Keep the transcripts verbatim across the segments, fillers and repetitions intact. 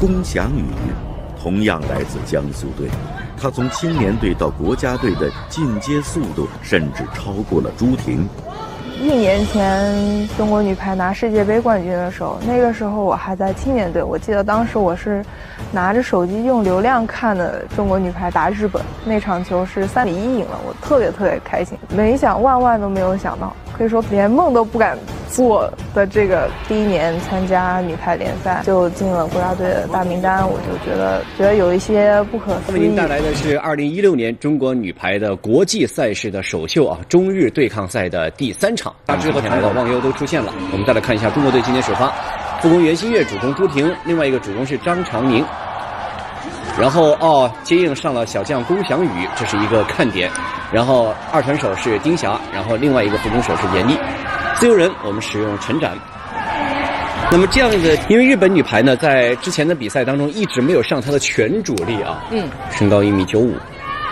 龚翔宇同样来自江苏队，他从青年队到国家队的进阶速度甚至超过了朱婷。 一年前中国女排拿世界杯冠军的时候，那个时候我还在青年队，我记得当时我是拿着手机用流量看的中国女排打日本，那场球是三比一赢了，我特别特别开心，没想万万都没有想到，可以说连梦都不敢做的这个第一年参加女排联赛就进了国家队的大名单，我就觉得觉得有一些不可思议。 为您带来的是二零一六年中国女排的国际赛事的首秀啊，中日对抗赛的第三场。大致和前来的忘忧都出现了，我们再来看一下中国队今天首发，副攻袁心玥，主攻朱婷，另外一个主攻是张常宁。然后哦，接应上了小将龚翔宇，这是一个看点。然后二传手是丁霞，然后另外一个副攻手是闫妮。自由人我们使用陈展。那么这样的，因为日本女排呢，在之前的比赛当中一直没有上她的全主力啊，嗯，身高一米九五。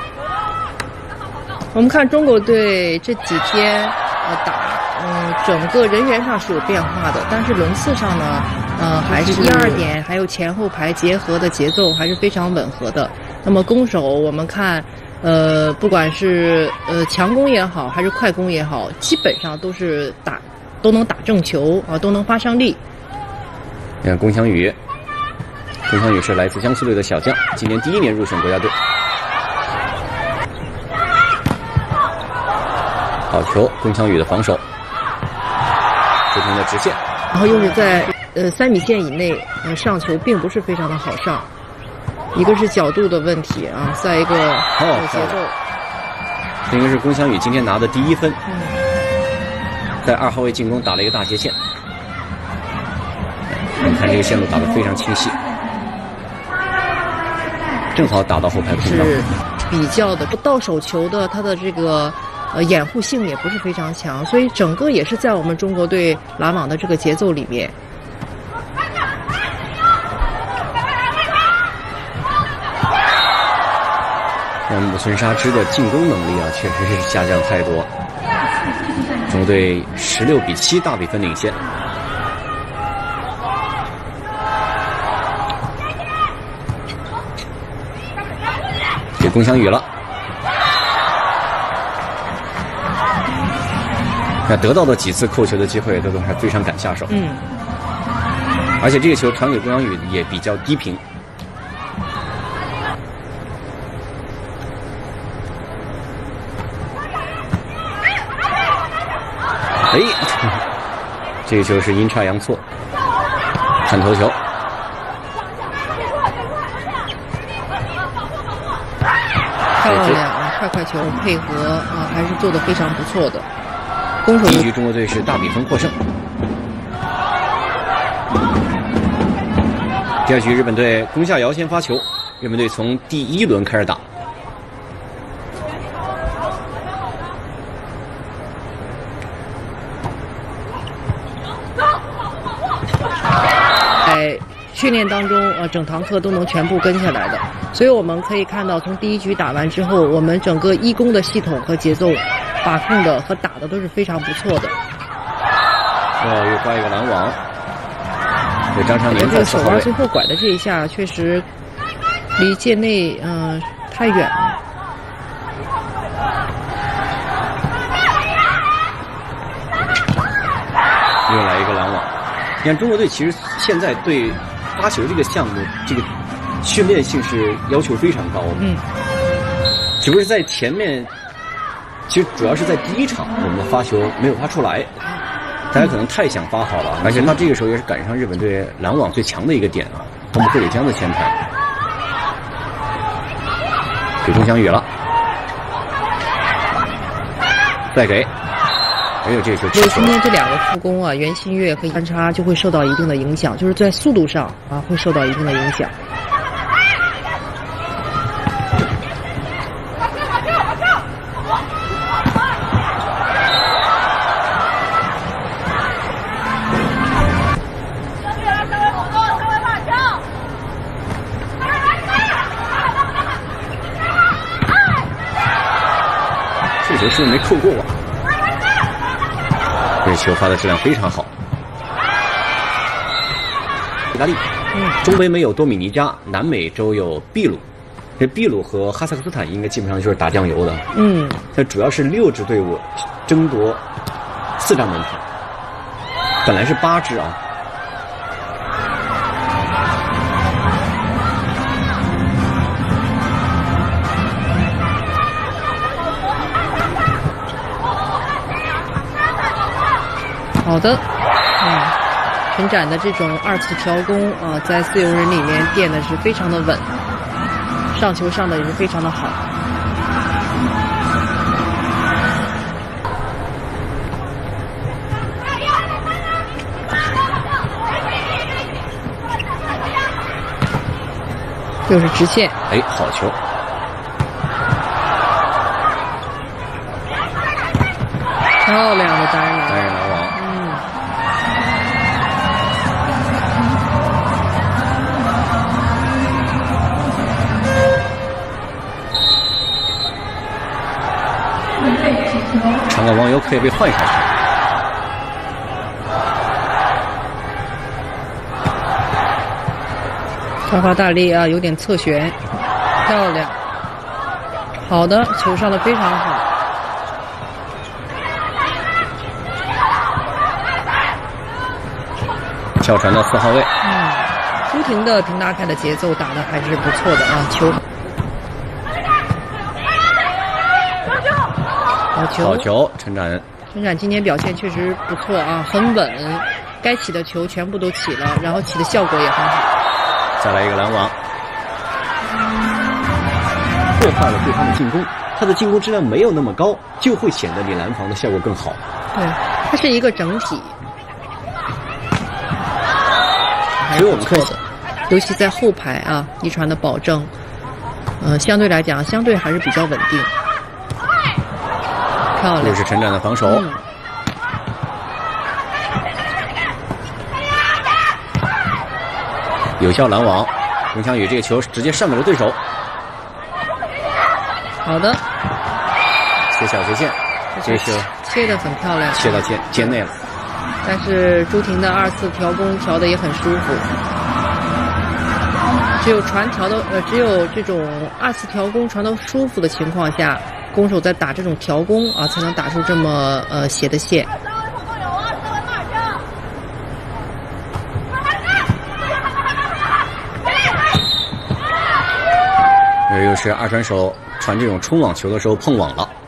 我们看中国队这几天呃打，嗯，整个人员上是有变化的，但是轮次上呢，呃，还是一二点还有前后排结合的节奏还是非常吻合的。那么攻守我们看，呃，不管是呃强攻也好，还是快攻也好，基本上都是打都能打正球啊，都能发上力。 你看龚翔宇，龚翔宇是来自江苏队的小将，今年第一年入选国家队。好球，龚翔宇的防守，朱婷的直线， 然后又是在呃三米线以内，呃上球并不是非常的好上，一个是角度的问题啊，再一个哦节奏。 这个是龚翔宇今天拿的第一分，嗯、在二号位进攻打了一个大斜线，你看这个线路打得非常清晰，正好打到后排空档。 是比较的到手球的，他的这个。呃，掩护性也不是非常强，所以整个也是在我们中国队拦网的这个节奏里面。 那木村沙织的进攻能力啊，确实是下降太多。中国队十六比七大比分领先。给龚翔宇了。那得到的几次扣球的机会，都都还非常敢下手。嗯，而且这个球传给龚翔宇也比较低平。哎，这个球是阴差阳错，看头球。 漂亮啊！快快球配合啊，还是做得非常不错的。 第一局中国队是大比分获胜。第二局日本队宫下遥先发球，日本队从第一轮开始打。 在训练当中，呃，整堂课都能全部跟下来的，所以我们可以看到，从第一局打完之后，我们整个一攻的系统和节奏。把控的和打的都是非常不错的。 哦，又抓一个拦网。对张常宁这个手腕最后拐的这一下，确实离界内嗯、呃、太远了。 又来一个拦网。你看中国队其实现在对发球这个项目，这个训练性是要求非常高的。嗯。只不过是在前面。其实主要是在第一场，我们的发球没有发出来，大家可能太想发好了，而且他这个时候也是赶上日本队拦网最强的一个点啊，他们贺里江的前排，给龚翔宇了，再给，哎呦这个球， 所以今天这两个副攻啊，袁心玥和安插就会受到一定的影响，就是在速度上啊会受到一定的影响。 球是没扣过网，这球发的质量非常好。意大利， 嗯， 中北美有多米尼加，南美洲有秘鲁。这秘鲁和哈萨克斯坦应该基本上就是打酱油的。 嗯， 它主要是六支队伍争夺四张门票，本来是八支啊。 好的，嗯，陈展的这种二次调攻啊，在自由人里面垫的是非常的稳，上球上的也是非常的好。又是直线， 哎，好球！ 漂亮的单人单人拦网。 嗯， 场外网友可以被换下去。 开花大力啊，有点侧旋，漂亮。好的，球上的非常好。 跳传到四号位。 嗯，朱婷的平拉开的节奏打得还是不错的啊，球。好球！ 好球！陈展， 陈展今天表现确实不错啊，很稳，该起的球全部都起了，然后起的效果也很好。 再来一个拦网，破坏了对方的进攻。他的进攻质量没有那么高，就会显得你拦防的效果更好。 对，它是一个整体。 所以我们看， 尤其在后排啊，一传的保证，呃，相对来讲，相对还是比较稳定。漂亮， 又是陈展的防守。 嗯， 有效拦网，龚翔宇这个球直接上给了对手。 好的， 切小斜线，这个球切得很漂亮， 切到界界内了。 但是朱婷的二次调攻调的也很舒服。只有传调的呃，只有这种二次调攻传到舒服的情况下，攻手在打这种调攻啊，才能打出这么呃斜的线。 这又是二传手传这种冲网球的时候碰网了。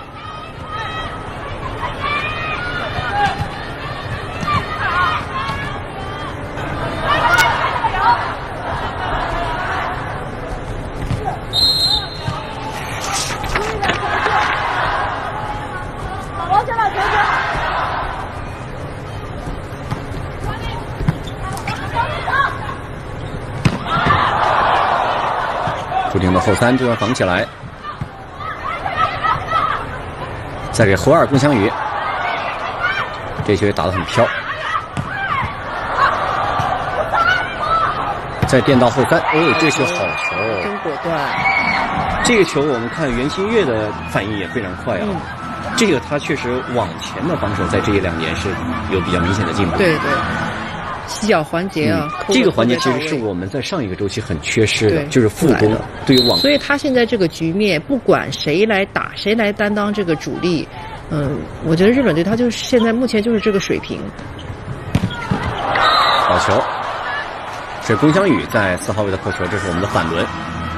朱婷的后三就要防起来，再给侯二龚翔宇，这球也打得很飘，再垫到后三，哦，这球好球， 真果断。 这个球我们看袁心玥的反应也非常快啊， 嗯、 这个他确实往前的防守在这一两年是有比较明显的进步。 对对。细脚环节啊、 嗯，这个环节其实是我们在上一个周期很缺失的，就是副攻对于网。 所以他现在这个局面，不管谁来打，谁来担当这个主力，嗯，我觉得日本队他就是现在目前就是这个水平。 好球，是龚翔宇在四号位的扣球，这是我们的反轮。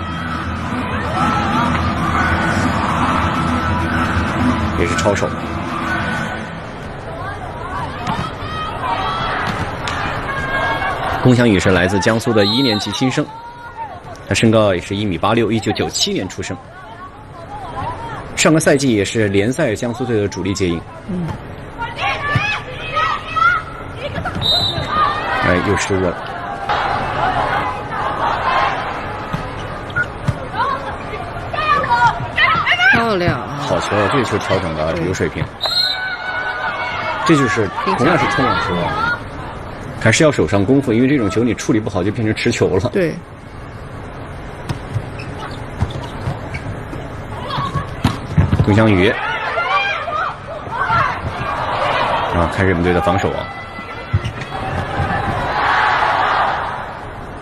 也是抄手。龚翔宇是来自江苏的一年级新生，他身高也是一米八六，一九九七年出生。上个赛季也是联赛江苏队的主力接应。 嗯。 哎，又失误了。 漂亮！ 好球，这个球调整的有水平。这就是同样是冲网球啊。还是要手上功夫，因为这种球你处理不好就变成持球了。 对。 龚翔宇啊，看日本队的防守啊。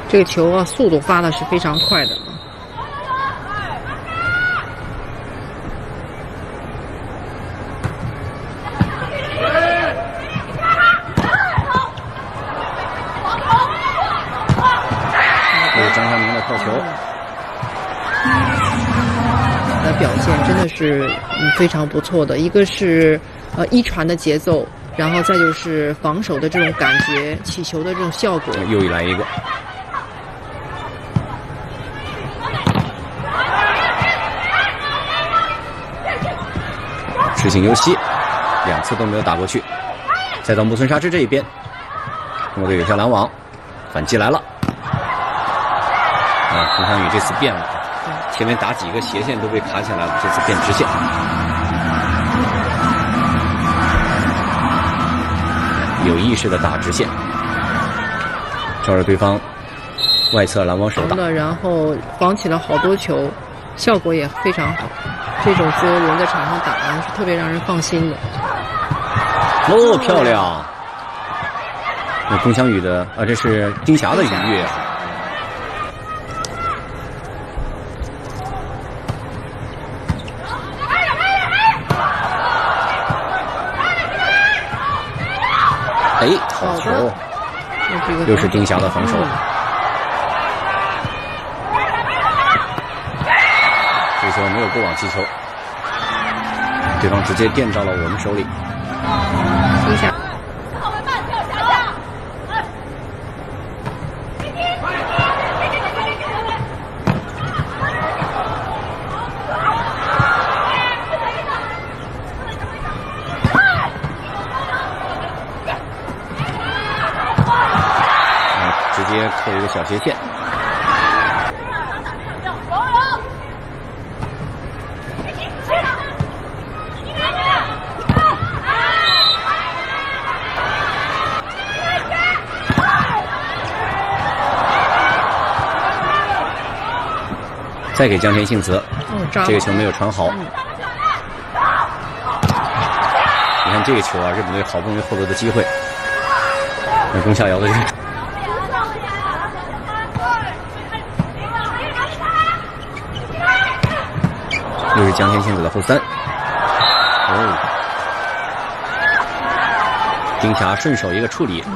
这个球啊，速度发的是非常快的。 这是张常宁的扣球。 的表现真的是嗯非常不错的，一个是呃一传的节奏，然后再就是防守的这种感觉，起球的这种效果。 又来一个。实行尤西，两次都没有打过去。再到木村沙织这一边，中国队有效拦网，反击来了。啊，佟湘宇这次变了，前面打几个斜线都被卡起来了，这次变直线。有意识的打直线，照着对方外侧拦网手打， 然后防起了好多球，效果也非常好。这种自由人在场上打呢，是特别让人放心的。 哦，漂亮！那龚湘宇的啊，这是丁霞的愉悦。哎，好球！又是丁霞的防守。这球没有过网击球，对方直接垫到了我们手里。 丁霞。 直接扣一个小斜线。再给江田幸子，这个球没有传好。你看这个球啊，日本队好不容易获得的机会，那龚夏瑶的这个。又是江田幸子的后三，哦，丁霞顺手一个处理，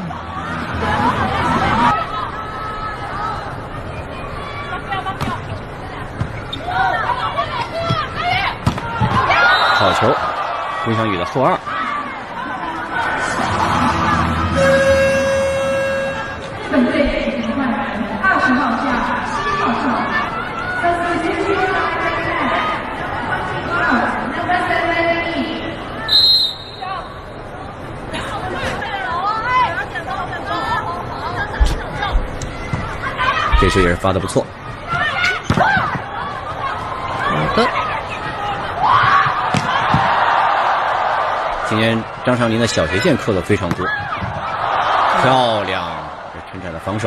好球，龚湘宇的后二。本队指定换人二十号下七号上，三四接球。这球也是发的不错。 好的。 今天张常宁的小斜线扣的非常多，漂亮！这陈展的防守，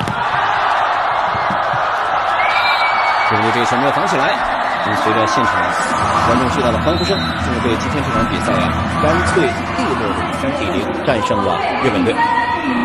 中国队这个球没有防起来。跟随着现场观众巨大的欢呼声，中国队今天这场比赛啊，干脆利落的以三比零战胜了日本队。